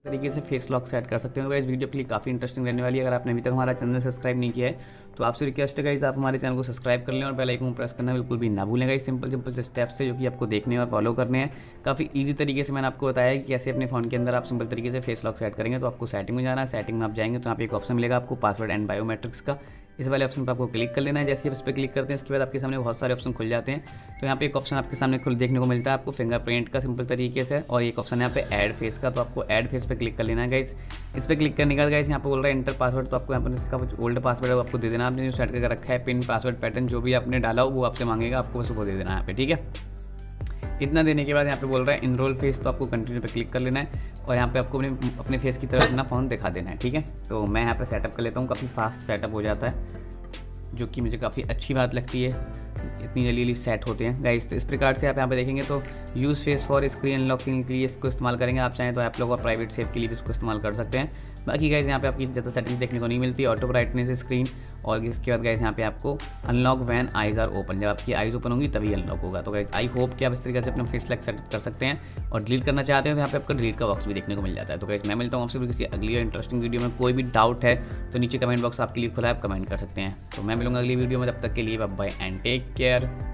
तरीके से face lock set कर सकते हो। गाइस वीडियो के लिए काफ़ी इंटरेस्टिंग रहने वाली है। अगर आपने अभी तक हमारा चैनल सब्सक्राइब नहीं किया है तो आपसे रिक्वेस्ट है गाइस आप हमारे चैनल को सब्सक्राइब कर लें और बेल आइकन प्रेस करना बिल्कुल भी ना भूलें। गाइस सिंपल से स्टेप्स है जो कि आपको देखने और फॉलो करने हैं। काफ़ी ईजी तरीके से मैंने आपको बताया है कि कैसे अपने फ़ोन के अंदर आप सिंपल तरीके से फेस लॉक सेट करेंगे। तो आपको सेटिंग में जाना है, सेटिंग में आप जाएंगे तो यहाँ पे एक ऑप्शन मिलेगा आपको पासवर्ड एंड बायोमेट्रिक्स का। इस वाले ऑप्शन पर आपको क्लिक कर लेना है। जैसे आप इस पर क्लिक करते हैं इसके बाद आपके सामने बहुत सारे ऑप्शन खुल जाते हैं। तो यहाँ पे एक ऑप्शन आपके सामने खुल देखने को मिलता है आपको फिंगरप्रिंट का सिंपल तरीके से, और एक ऑप्शन है यहाँ पे ऐड फेस का। तो आपको ऐड फेस पे क्लिक कर लेना है गाइस। इस पर क्लिक करने के बाद गाइस यहाँ पे बोल रहा है इंटर पासवर्ड। तो आपको यहाँ पर इसका ओल्ड पासवर्ड है वो आपको दे देना। आपने जो सेट करके रखा है पिन पासवर्ड पैटर्न जो भी आपने डाला हो वो आपसे मांगेगा, आपको बस वो दे देना है यहाँ पे, ठीक है। इतना देने के बाद यहाँ पे बोल रहा है इनरोल फेस। तो आपको कंटिन्यू पे क्लिक कर लेना है और यहाँ पे आपको अपने फेस की तरफ अपना फ़ोन दिखा देना है, ठीक है। तो मैं यहाँ पे सेटअप कर लेता हूँ, काफ़ी फास्ट सेटअप हो जाता है जो कि मुझे काफ़ी अच्छी बात लगती है, इतनी जल्दी सेट होते हैं गाइस। तो इस प्रकार से आप यहाँ पे देखेंगे तो use face for screen unlocking के लिए इसको इस्तेमाल करेंगे। आप चाहें तो आप लोग और प्राइवेट सेव के लिए भी इसको इस्तेमाल कर सकते हैं। बाकी गाइस यहाँ पे आपकी ज़्यादा सेटिंग्स देखने को नहीं मिलती। ऑटो ब्राइटनेस स्क्रीन, और इसके बाद गाइस यहाँ पे आपको unlock when eyes are open, जब आपकी आइज़ ओपन होंगी तभी अनलॉक होगा। तो गाइस आई होप कि आप इस तरीके से अपना फेस लॉक सेट कर सकते हैं। और डिलीट करना चाहते हैं तो यहाँ पे आपको डिलीट का बॉक्स भी देखने को मिल जाता है। तो गाइस मैं मिलता हूँ आपसे किसी अगली और इंटरेस्टिंग वीडियो में। कोई भी डाउट है तो नीचे कमेंट बॉक्स आपके लिए खुला है, आप कमेंट कर सकते हैं। तो मैं मिलूंगा अगली वीडियो में, तब तक के लिए bye bye and take care.